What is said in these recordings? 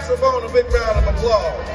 saxophone a big round of applause.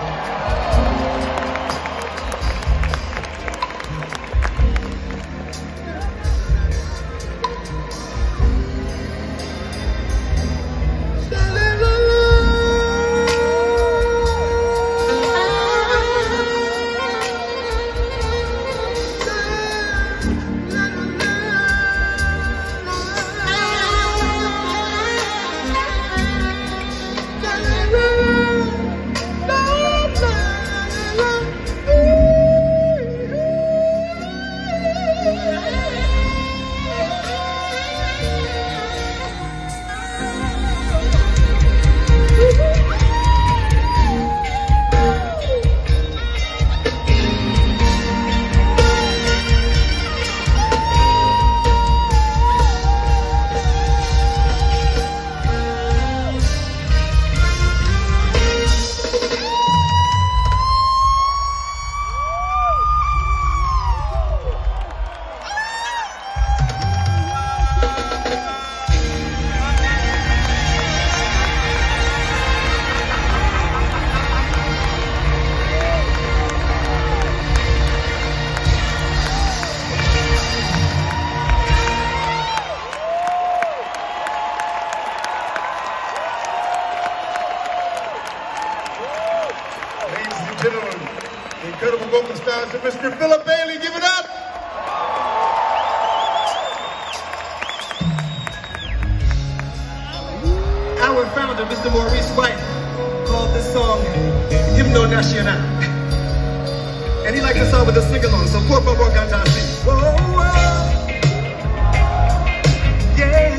Gentlemen, the incredible vocal stars of Mr. Philip Bailey, give it up! Our founder, Mr. Maurice White, called this song Hymno Nacional. And he liked the song with a sing-along, so por favor, canta así. Whoa, whoa. Yeah.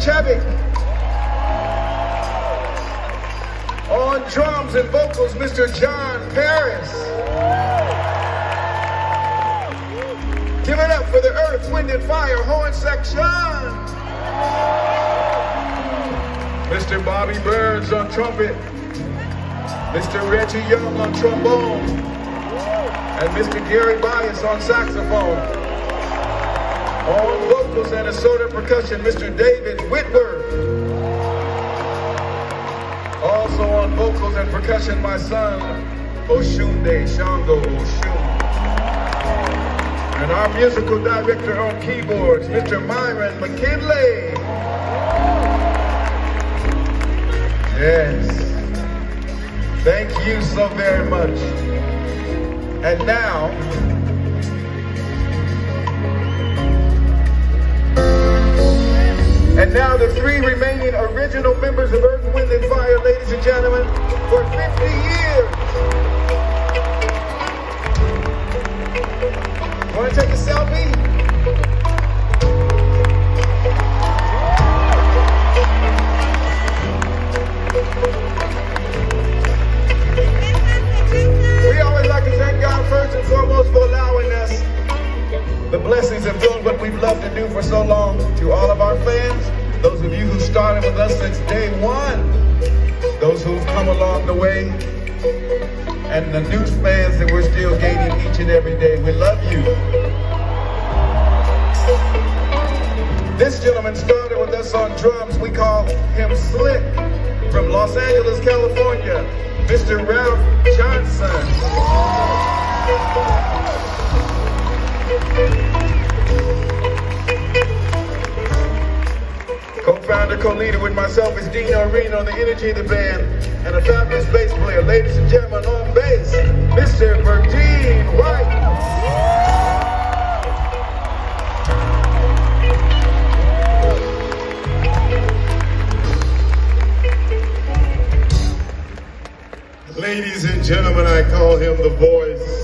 Chevy. On drums and vocals, Mr. John Paris. Give it up for the Earth, Wind and Fire horn section. Mr. Bobby Burns on trumpet. Mr. Reggie Young on trombone. And Mr. Gary Bias on saxophone. On vocals and assorted percussion, Mr. David Whitworth. Also on vocals and percussion, my son, Oshunde Shango Oshun. And our musical director on keyboards, Mr. Myron McKinley. Yes. Thank you so very much. And now the three remaining original members of Earth, Wind and Fire, ladies and gentlemen, for 50 years. Want to take a selfie? We always like to thank God first and foremost for allowing us the blessings of doing what we've loved to do for so long. To all of our fans, those of you who started with us since day one, those who've come along the way, and the new fans that we're still gaining each and every day, we love you. This gentleman started with us on drums. We call him Slick, from Los Angeles, California, Mr. Ralph Johnson. Co-founder, co-leader with myself is Dino Reno, the energy of the band, and a fabulous bass player. Ladies and gentlemen, on bass, Mr. Verdine White. Ladies and gentlemen, I call him the voice.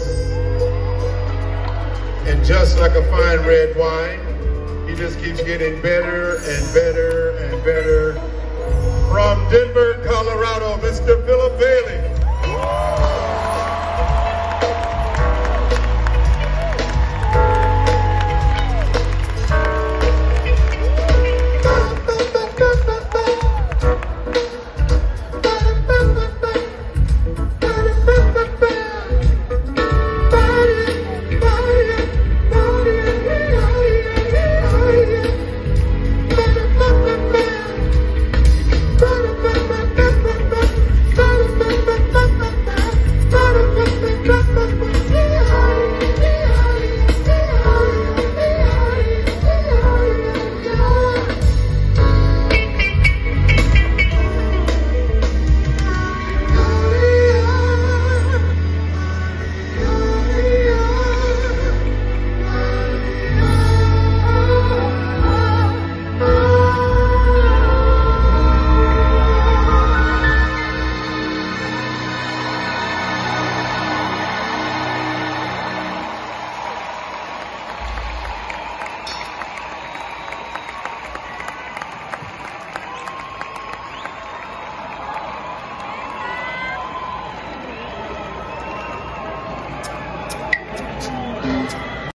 And just like a fine red wine, he just keeps getting better and better and better. From Denver, Colorado, Mr. Philip Bailey.